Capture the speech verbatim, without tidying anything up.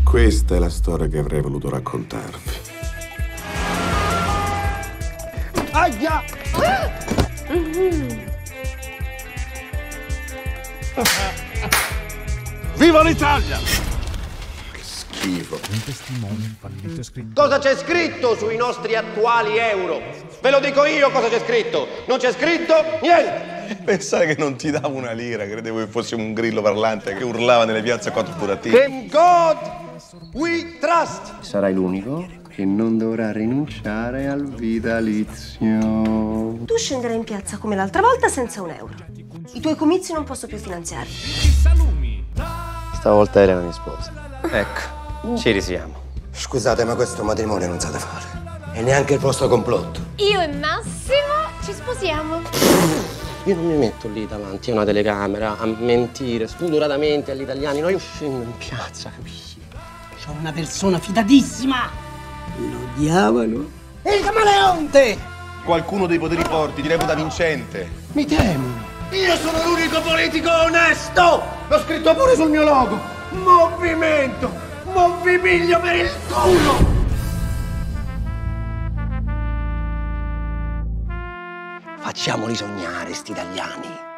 Questa è la storia che avrei voluto raccontarvi. Aia! Mm-hmm. Viva l'Italia! Che schifo. Un testimone, un fallito scritto. Cosa c'è scritto sui nostri attuali euro? Ve lo dico io cosa c'è scritto. Non c'è scritto niente. Pensare che non ti davo una lira, credevo che fossimo un grillo parlante che urlava nelle piazze quattro buratini. In God we trust. Sarai l'unico che non dovrà rinunciare al vitalizio. Tu scenderai in piazza come l'altra volta senza un euro. I tuoi comizi non posso più finanziarli. Stavolta era la mia sposa. Ecco, ci risiamo. Scusate, ma questo matrimonio non sa da fare. E neanche il vostro complotto. Io e Massimo ci sposiamo. Io non mi metto lì davanti a una telecamera a mentire spudoratamente agli italiani. Noi scendo in piazza, capisci? C'ho una persona fidatissima. Lo diavolo. Il camaleonte! Qualcuno dei poteri forti ti reputa vincente. Mi temo. Io sono l'unico politico onesto. L'ho scritto pure sul mio logo. Movimento. Movimiglio per il culo. Facciamoli sognare, sti italiani.